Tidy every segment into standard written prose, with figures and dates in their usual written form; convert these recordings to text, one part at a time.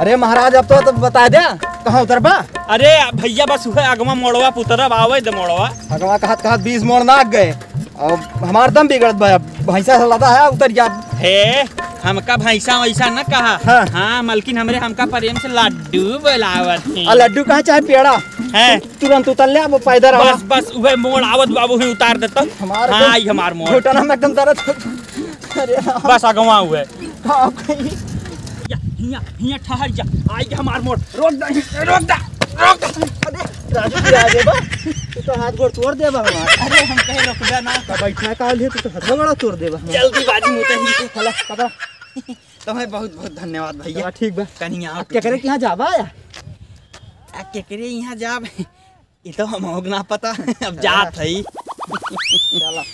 अरे महाराज अब तो बता दे कहाँ उतरबा। अरे भैया बस हुए अगवा मोड़वा पुतरब आवे दे मोड़वा अगवा कहत 20 मोड़ नाक गए और हमार दम बिगड़त बा। भैंसा से लदा है उतर जा। हे हमका भैंसा वैसा न कहा। हाँ। हाँ मलकिन हमरे हमका प्रेम से लड्डू बुलावत थी। लड्डू कहाँ चाहे पेड़ा है तुरंत उतर ले अब पैदल बस बस उहे मोड़ आवत बाबू ही उतार देता। हाँ आई हमार मोड़ घुटना में एकदम दर्द। अरे बस अगवा हुए हाँ हिया हिया ठहर जा आई हमार मोड़ रोक दा रोक दा रोक दा। अरे राजू गिरा देबा तू तो हाथ गोड़ तोड़ देबा हमार। अरे हम कहे रोक दे ना तो बैठना काल है तू तो हाथ गोड़ तोड़ देबा। जल्दी बाजी मुते ही चला पकड़। तुम्हें बहुत बहुत धन्यवाद भैया। ठीक बा कहीं आप क्या करे कि यहाँ जाबा या केकरे यहाँ जाब ये तो हम होग ना पता अब जात है। चला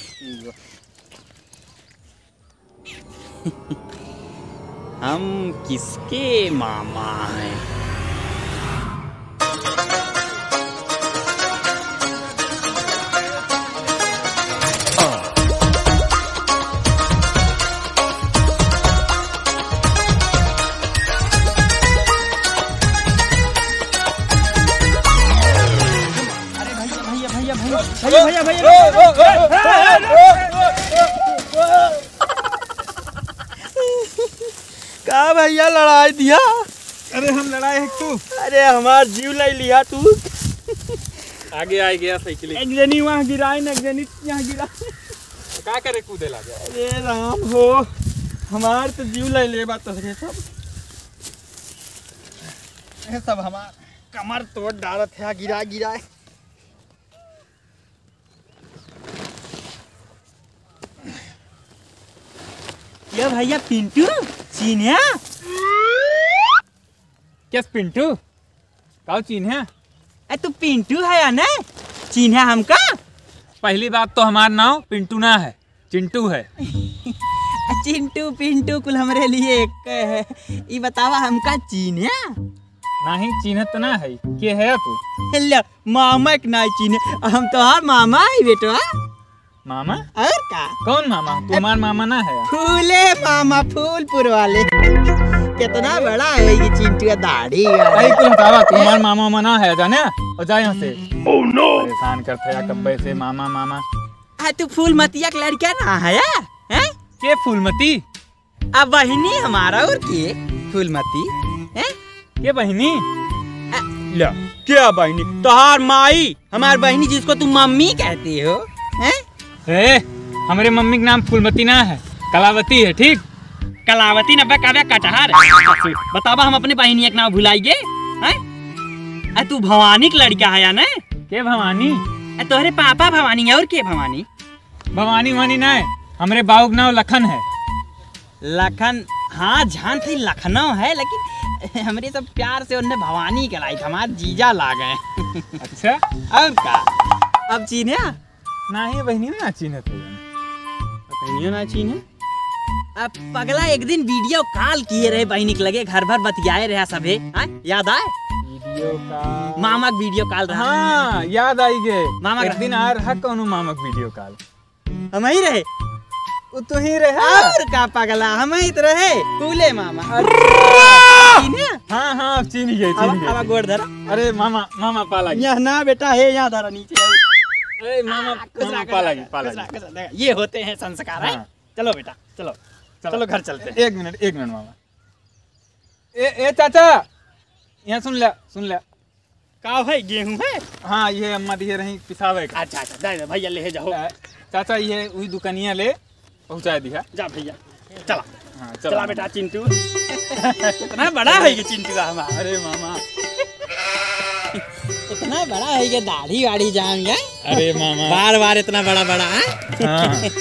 हम किसके मामा हैं? भैया का भैया लड़ाई दिया। अरे हम लड़ाई है तू। अरे हमार जीव ले लिया तू। आगे आ गया साइकिल। एक जनी वहाँ गिराई न एक जनी यहाँ गिरा। का करे कूदे लगा। अरे राम हो हमार तो जीव ले ले बात है सब हमार कमर तोड़ डालत है गिरा गिरा। ये भैया पिंटू चीन्या क्या पिंटू का चीन है। ए तू पिंटू है या नहीं चीन्या हमका। पहली बात तो हमारा नाम पिंटू ना है चिंटू है। चिंटू पिंटू कुल हमरे लिए एक है। ये बतावा हमका चीन्या नहीं चिन्हत ना है के है तू। हेलो मामा के ना चीन्हे हम तो हर मामा है बेटवा। मामा और का कौन मामा तू हमार मामा ना है। फूले मामा फूलपुर वाले कितना बड़ा है ये चिंटू का दाढ़ी। अरे तू हटावा तुम्हार मामा मना है जाने और जा यहाँ से। ओह नो परेशान करते हैं कब्बे से मामा मामा। तू फूलमतिया का लड़का ना है हैं? के फूलमती अब बहिनी हमारा और के फूलमती हैं? के बहिनी लो क्या बहिनी तोहार माई हमार बहिनी जिसको तू मम्मी कहती हो हैं? हमारे मम्मी का नाम फूलमती ना है कलावती है। ठीक कलावती न कवे कटहर बतावा हम अपने बहिनी एक नाम भुलाइए हैं? तू भवानी का लड़का है या ना। के भवानी तोहरे पापा भवानी है और के भवानी भवानी वानी ना है हमारे बाबू का नाम लखन है। लखन हाँ जान थी लखनऊ है लेकिन हमरे सब प्यार से उन्हें भवानी कहलाई हमारे जीजा ला गए। अच्छा अब का अब चीन्या ना ही बहनी ना चिन्ह थे बहनियों ना चीन्हे। अब पगला एक दिन वीडियो कॉल किए रहे बहनी के लगे घर भर बतियाए रहा सभे याद आए वीडियो कॉल मामा वीडियो कॉल रहा। हाँ याद आई गे मामा एक दिन आ रहा कौन मामा वीडियो कॉल हम ही रहे वो तो ही रहे और का पगला हम ही तो रहे कूले मामा। हाँ हाँ चीन गए अब गोड़ धरा। अरे मामा मामा पाला यहाँ ना बेटा है यहाँ धरा नीचे। अरे मामा मामा पाला ये होते हैं संस्कार है। चलो बेटा चलो चलो घर चलते हैं। एक मिनट मामा ए चाचा यहाँ सुन ले का भाई गेहूं है। हाँ ये अम्मा दिए रही पिसावे का। अच्छा दे भैया ले जाओ चाचा ये वही दुकानिया ले पहुँचा दिया जा भैया चला। हाँ चला बेटा चिंटू इतना बड़ा है ये चिंटू का हमारा। अरे मामा इतना बड़ा है ये दाढ़ी वाड़ी जाम गया। अरे मामा बार बार इतना बड़ा बड़ा है। हाँ।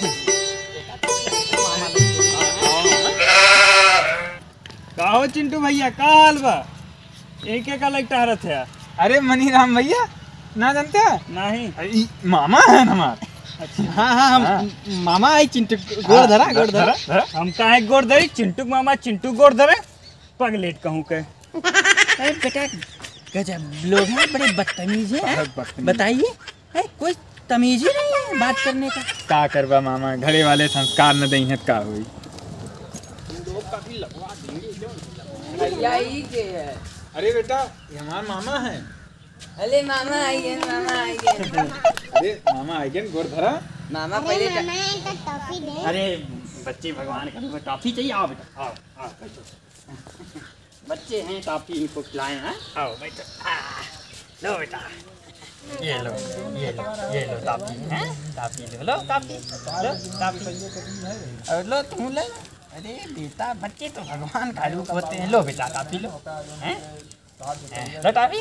कहो चिंटू भैया का हाल बा एक का लगता हरत है। अरे मनी राम भैया ना जानते नहीं मामा है हमार। हाँ हम मामा है चिंटू गोड़ धरा हम कहे गोड़ धरी चिंटू मामा चिंटू गोड़ धरे पगलेट कहूँ के। बेटा गजब लोग हैं बड़े बदतमीज है। बताइए कोई तमीज ही नहीं है बात करने का करवा मामा घरे वाले संस्कार न दई है का हुई। भैया ही के है। अरे बेटा ये हमारे मामा है। अरे मामा आइए, मामा आइए। अरे मामा आएंगे गोर धरा। मामा पहले टॉफी दे। अरे बच्चे भगवान का रूप है, टॉफी चाहिए? आओ बेटा आओ आओ बैठो। बच्चे हैं टॉफी इनको खिलाएं हैं। आओ बैठो। लो बेटा ये लो ये लो ये लो टॉफी है, टॉफी लो टॉफी लो टॉफी और लो तुम ले। अरे बेटा बच्चे तो भगवान का रूप होते हैं। लो बेटा टॉफी लो हैं, लो टॉफी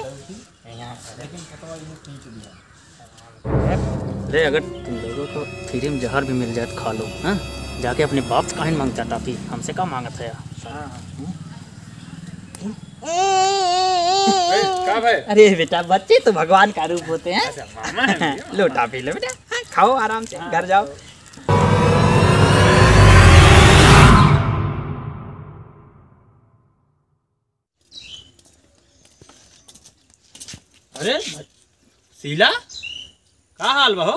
ले। अगर तुम लोगों को फ्री में जहर भी मिल जाए तो खा लो। हाँ जाके अपने बाप से काहे मांगता टॉफी, हमसे क्या मांगत है यार। क्या भाई? अरे बेटा बच्चे तो भगवान का रूप होते हैं। मामा है भैया। लो टॉफी लो बेटा, हाँ, खाओ आराम से, घर जाओ। अरे शीला का हाल बा हो?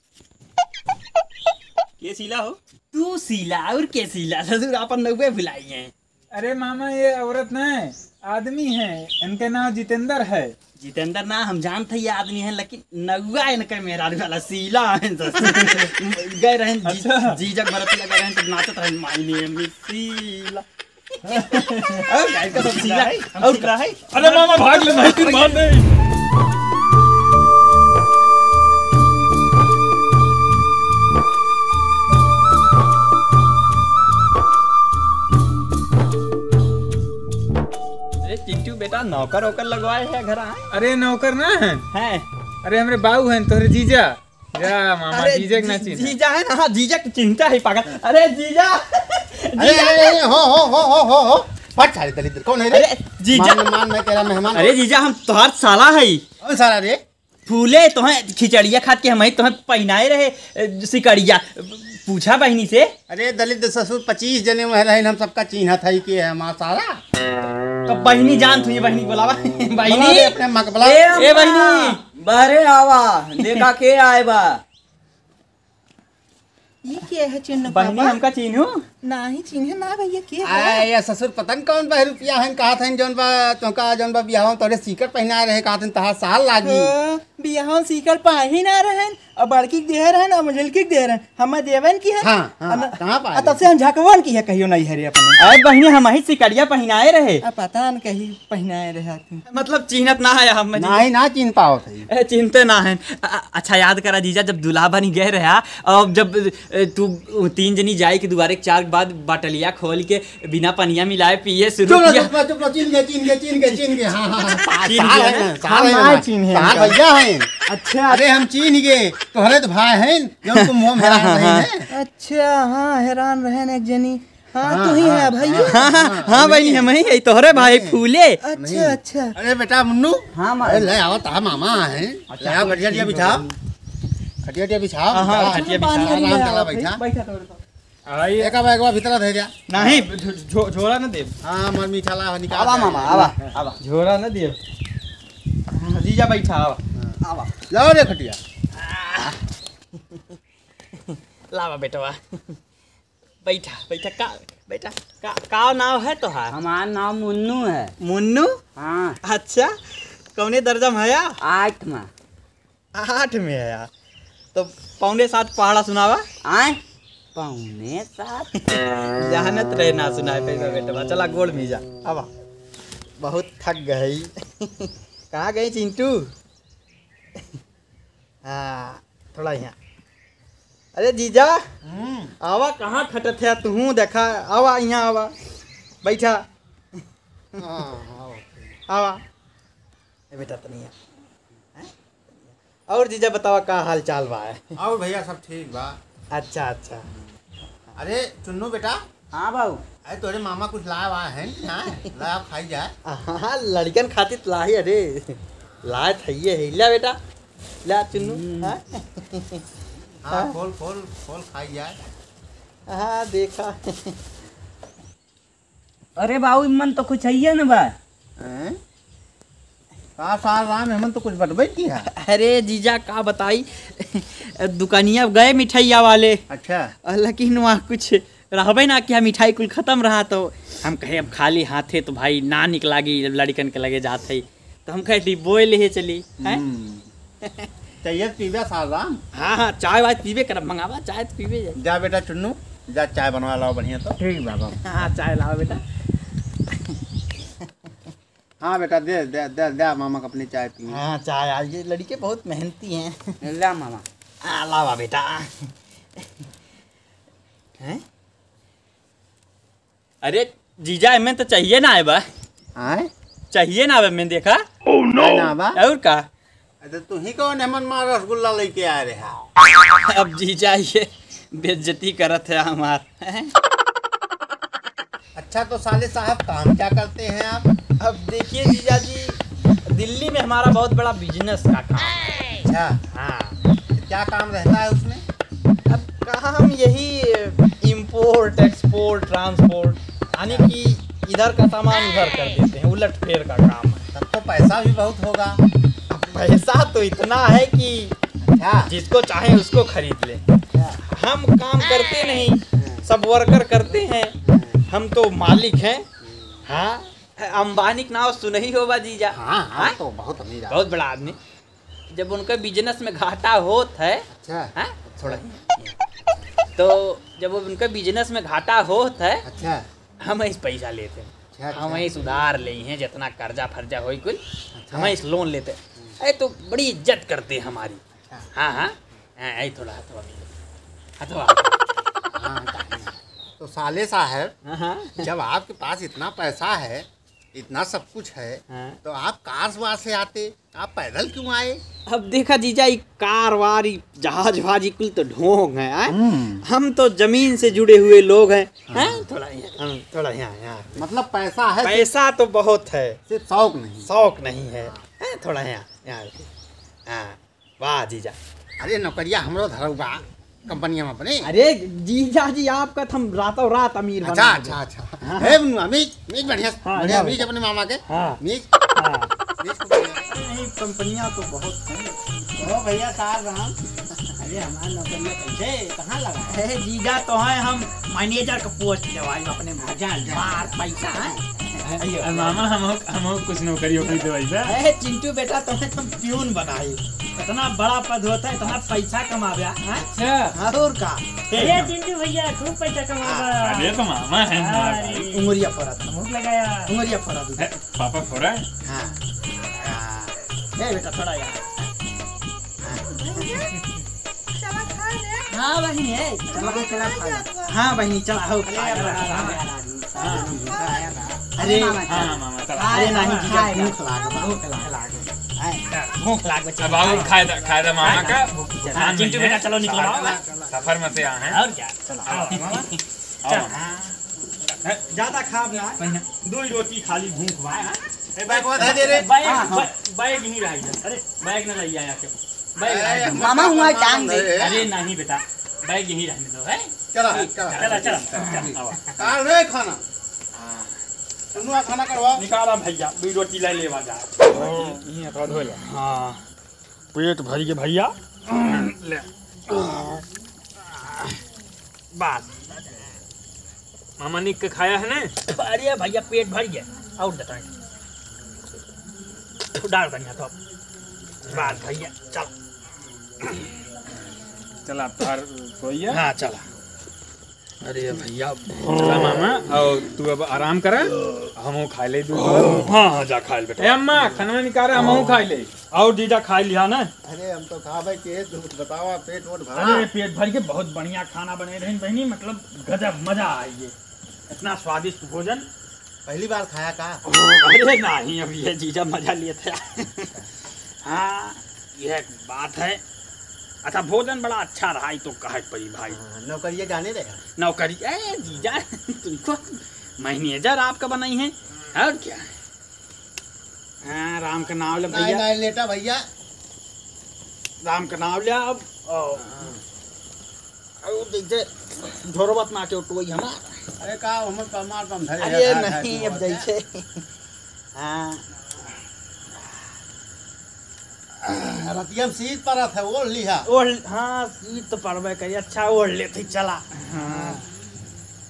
के शीला हो? तू शीला और के शीला ससुर अपन नौवे भुलाई हैं। अरे मामा ये औरत नहीं आदमी है, इनका नाम जितेंद्र है। जितेंद्र ना हम जानते ये आदमी है, लेकिन नौवा इनका मेरा वाला शीला है। गए रहे अच्छा। जीजक भरत लगा रहे तब नाचत रहे माई नेम शीला। और गाय का सब शीला है और शीला है। अरे मामा भाग ले, नहीं तीर मार दे। अरे चिंटू बेटा नौकर वोकर लगवाए है घर आए अरे नौकर ना है, हैं? अरे हमरे बाबू हैं तोहरे जीजा। जा मामा अरे जीजा के ना चिन्ह। जीजा है ना, हाँ जीजा की चिंता है पागल। अरे जीजा अरे हो फट सारे दलित कौन है रे? अरे जीजा मान मैं तेरा मेहमान। अरे जीजा हम तोहार साला है। कौन सारा रे? फूले तुम्हें खिचड़िया खाद के हम तुम्हें पहनाए रहे सिकड़िया। पूछा बहनी से। अरे दलित ससुर 25 जने में रहे, हम सबका चिन्ह था कि है हमारा सारा। तो बहनी जान तुझे बहनी बोलावा। बुला बहनी रे अपने मकबला। ए बहनी बाहरे आवा, देखा के आए बा। ये क्या है चिन्ह? बहनी हमका चिन्हू नहीं चिन्ह ना भैया के आए या ससुर पतंग कौन बा रुपया है कहा था जौन बा तोका जौन बा बियाह तोरे सीकर पहना रहे कहा था तहार साल लागी। बियाह सीकर पाही ना रहन और बड़की के दे रहन और मझलकी के दे रहन, हम देवन की है। हाँ कहाँ पाए? तब से हम झकवन की है, कहियो नहीं है रे अपने। अरे बहनी हम ही सिकड़िया पहनाए रहे। अब पता न कहीं पहनाए रहे तुम। मतलब चिन्हत ना है हम नहीं ना चिन्ह पाओ थे। चिंते ना है। अच्छा याद करा जीजा जब दूल्हा बनी गए रहा और जब तू 3 जनी जाए के दुबारे 4 के बाद बाटलिया खोल के बिना पनिया मिलाए पिए शुरू किया। चिन्ह गए हाँ हाँ चिन्ह साल गए है ना? ना, साल है हाँ, ना। चिन्ह है साल इनका। भैया हैं। अच्छा अरे हम चिन्ह गए तोहरे तो भाई हैं जौन तुम मुंह में हैरान रही हैं। अच्छा, हाँ हैरान रहन एक जनी। हाँ तू ही है भैया। हाँ हाँ बहनी हम ही है तोहरे भाई फूले। अच्छा अच्छा। अरे बेटा मुन्नू हाँ अरे ले आओ ता मामा हैं। ले आओ खटिया बिछाओ, खटिया बिछाओ। हाँ, हाँ, खटिया बिछाओ। आराम चला बैठा। बैठा तो आइए एक बार भीतर दे जा। नहीं झोला न दे। हाँ मर मीठा ला निकाल। आवा मामा आवा। झोला न दे। जीजा बैठा आवा। लाओ रे खटिया। लावा बेटवा बैठा बैठा का बेटा का नाम है तोहार? हमारा नाम मुन्नू है। मुन्नू? हाँ अच्छा कौने दर्जा में है या? 8 में। 8 में है यार। तो 6.25 पहाड़ा सुनावा। आए 6.25 जहानत रहे ना सुनाए पैसा बेटवा। चला गोड़ में जा आवा। बहुत थक गई। कहाँ गई चिंटू? हाँ थोड़ा यहाँ। अरे जीजा आवा कहाँ खटत है तू? देखा आवा यहाँ आवा बैठा। आवा ए बेटा तो नहीं है। और जीजा बतावा का हाल चाल बा है? और भैया सब ठीक बा। अच्छा अच्छा। अरे चुन्नू बेटा हाँ बाबू। अरे तोरे मामा कुछ लाया हुआ है ना? लाया खाई जाए। हाँ लड़कन खातिर लाई। अरे लाए थैये है ला बेटा ला चुन्नू। हाँ हाँ खोल खोल खोल खाई जाए। हाँ देखा। अरे बाबू मन तो कुछ है ना बा। का साल राम हेमंत तो कुछ बटबे की है। अरे जीजा का बताई दुकानिया गए मिठाइया वाले अच्छा लेकिन वहाँ कुछ रहबे ना कि हम मिठाई कुल खत्म रहा तो हम कहे अब खाली हाथे तो भाई ना निकलागी लड़कन के लगे जाते तो हम कहे बोए ले चली हैं। चाहिए पीबे सालराम। हाँ हाँ चाय वाय पीबे कर मंगावा चाय तो पीबे जाए। जा बेटा चुन्नू जा चाय बनवा लाओ बढ़िया तो। ठीक बाबा। हाँ चाय लाओ बेटा। हाँ बेटा दे दे दे दे मामा को अपनी चाय पी। हाँ चाय आज ये लड़के बहुत मेहनती हैं। ले मामा। हाँ लावा बेटा। हैं? अरे जीजा हमें तो चाहिए ना है बा। आए चाहिए ना मैं देखा। ना बा। और का अरे तू ही कौन हेमन मार रसगुल्ला लेके आ रहा। अब जीजा ये बेइज्जती करत है हमार। अच्छा तो साले साहब काम क्या करते हैं आप? अब देखिए जीजा जी दिल्ली में हमारा बहुत बड़ा बिजनेस का काम है। अच्छा हाँ क्या काम रहता है उसमें? अब काम यही इम्पोर्ट एक्सपोर्ट ट्रांसपोर्ट यानी कि इधर का सामान उधर कर देते हैं उलट फेर का काम है। तब तो पैसा भी बहुत होगा। अब पैसा तो इतना है कि अच्छा जिसको चाहे उसको खरीद ले। हम काम करते नहीं सब वर्कर करते हैं हम तो मालिक हैं। हाँ अंबानी का नाम सुना ही होगा जीजा। हाँ हाँ तो बहुत अमीर आदमी। बहुत बड़ा आदमी जब उनका बिजनेस में घाटा होता है। अच्छा हाँ थोड़ा तो जब उनका बिजनेस में घाटा होता है अच्छा हम इस पैसा लेते हैं। अच्छा हम इस उधार ले हैं जितना कर्जा फर्जा हो कुल हम इस लोन लेते हैं। अरे तो बड़ी इज्जत करते हैं हमारी। हाँ हाँ हाँ थोड़ा हथवा तो साले साहब हाँ जब आपके पास इतना पैसा है इतना सब कुछ है हाँ। तो आप कार वार से आते आप पैदल क्यों आए? अब देखा जीजा ये कार वार जहाज वाजी कुल तो ढोंग है। हम तो जमीन से जुड़े हुए लोग हैं। थोड़ा यहाँ मतलब पैसा है पैसा तो बहुत है सिर्फ शौक नहीं। शौक नहीं है। थोड़ा यहाँ हाँ वाह जीजा। अरे नौकरिया हमरो धरौगा कंपनिया में अपने। अरे जीजा जी आपका तो हम रातों रात अमीर अच्छा बना अच्छा अच्छा हे बनुआ मीज मीज बढ़िया हाँ, बढ़िया हाँ, मीज अपने मामा के हाँ। मीज हाँ। मीज को बढ़िया। नहीं कंपनियां तो बहुत हैं। ओ भैया साहब राम। अरे हमारा नौकरियां कैसे कहाँ लगा है जीजा तो है हम मैनेजर का पोस्ट दवाई अपने भजन मार पैसा है। मामा हम कुछ नौकरी वोकरी दे वैसा। अरे चिंटू बेटा तुम्हें तुम प्यून बनाई इतना बड़ा पद होता है इतना पैसा कमावे। अच्छा और का अरे चिंटू भैया खूब पैसा कमावा। अरे तो मामा है हमारा भाई। उंगलिया फरत मुंह लगाया। उंगलिया फरत। है, पापा फोड़ा है? हाँ ए बेटा थोड़ा यार। हाँ बहनी है चला हाँ बहनी चला हो। अरे हाँ मामा चला। अरे नहीं जीजा भूख लाग अब आओ खाए दा मामा का। चिंटू बेटा चलो निकलो। सफर में से आए हैं। और क्या चलो आओ। ज्यादा खाब ना दो ही रोटी खाली भूख बा। ए बैग को दे दे रे। बैग नहीं रही है। अरे बैग न लइया के बैग मामा हुआ टांग दे। अरे नहीं बेटा बैग यहीं रहने दो है। चला चला चला चला कार रे खाना सुनुआ खाना करवाओ। निकाला भैया दो रोटी ले लेवा जा। ये थोड़ा धो ले। हाँ पेट भर के भैया ले बस। मामा निक के खाया है ना? अरे भैया पेट भर गया और देता है डाल बढ़िया तो बस भैया चल चला फार सोइए। हाँ चला। अरे भैया चला मामा और तू अब आराम कर हम खा ले दूध। हाँ हाँ जा खा ले बेटा। ए अम्मा खाना निकाल हम खा ले। और जीजा खा लिया ना? अरे हम तो खा भाई के दूध बतावा पेट वोट भरा। अरे पेट भर के बहुत बढ़िया खाना बने रहे बहनी मतलब गजब मजा आई इतना स्वादिष्ट भोजन पहली बार खाया का? अरे नहीं अब ये जीजा मजा लिए थे। हाँ यह बात है। अच्छा भोजन बड़ा अच्छा रहा ही तो कहे परी भाई। नौकरिया जाने देगा नौकरी ए जीजा तुमको मैनेजर आपका बनाई है और क्या है। हाँ राम का नाम ले नहीं भैया नहीं लेटा भैया। राम का नाम लिया अब देखते झोरबत ना के उठोई हमारा। अरे का हमर कमार कम धरे। अरे नहीं अब जैसे हाँ रतियम सीध परत है ओढ़ लिहा। ओढ़ हाँ सीट तो पड़बे करी अच्छा ओढ़ लेते चला। हाँ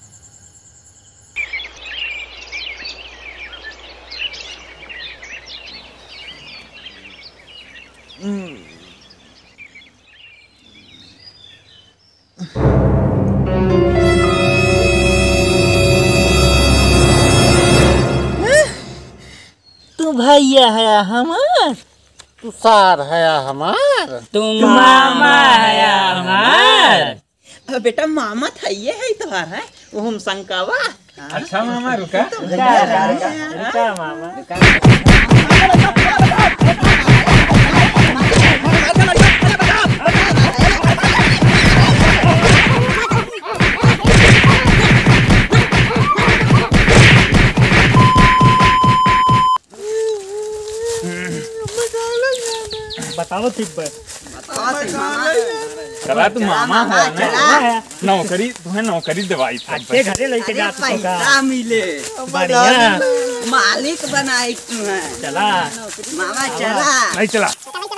भैया है हमार, तू सार है हमार, तुम मामा है हमार। बेटा मामा था ये है तुम्हारा है वो हम शंकावा। अच्छा मामा रुका। रुका मामा। बताओ तिब्बत चला तू मामा है ना, नौकरी तुम्हें नौकरी दवाई था। अच्छे घरे लेके जा तू का पैसा मिले बढ़िया मालिक बनाई तुम्हें। चला मामा चला नहीं चला।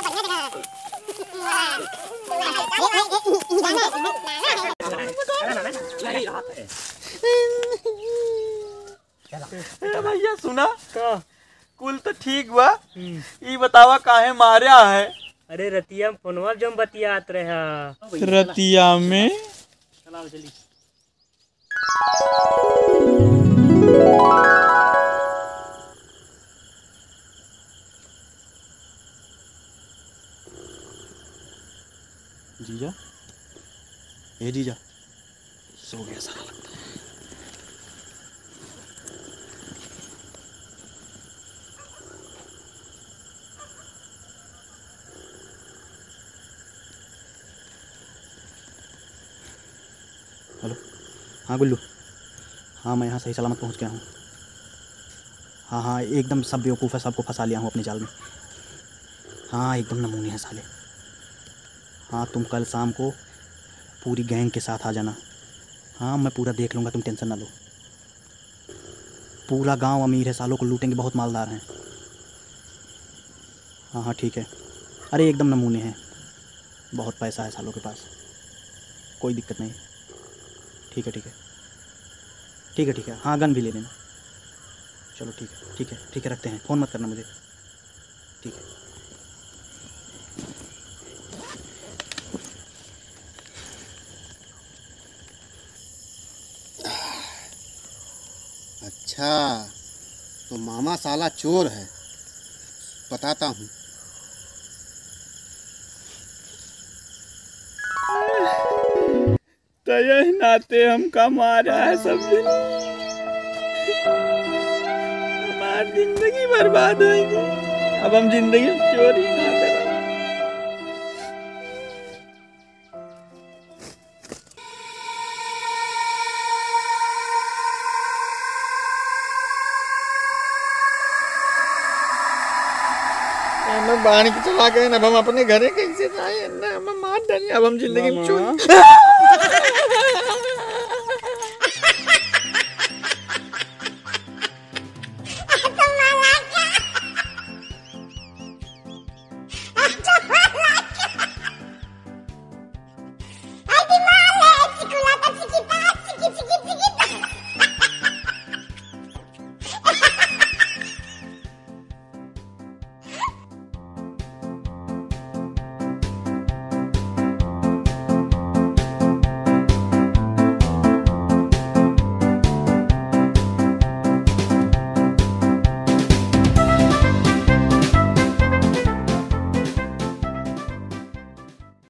भैया सुना कुल तो ठीक बा, ये बतावा काहे मारा है? अरे रतिया में फोनवा जम बतियात रहे रतिया में चलाओ जल्दी। जीजा, ए जीजा, सो गया सारा लगता है। हेलो, हाँ गुल्लू, हाँ मैं यहाँ सही सलामत पहुँच गया हूँ। हाँ हाँ एकदम सब बेवकूफ़ है, सबको फंसा लिया हूँ अपने जाल में। हाँ एकदम नमूने हैं साले। हाँ तुम कल शाम को पूरी गैंग के साथ आ जाना। हाँ मैं पूरा देख लूँगा, तुम टेंशन ना लो। पूरा गांव अमीर है, सालों को लूटेंगे, बहुत मालदार हैं। हाँ हाँ ठीक है। अरे एकदम नमूने हैं, बहुत पैसा है सालों के पास, कोई दिक्कत नहीं। ठीक है ठीक है ठीक है ठीक है। हाँ गन भी ले लेना। चलो ठीक है ठीक है ठीक है, रखते हैं, फ़ोन मत करना मुझे। ठीक है। अच्छा तो मामा साला चोर है, बताता हूँ। तय नाते हमका मारा है सब दिन, हमारी जिंदगी बर्बाद होगी। अब हम जिंदगी में चोरी ना करें। बाणी के चला गए, अब हम अपने घरे कैसे जाए? अब हम मार डाले, अब हम जिंदगी में चोरी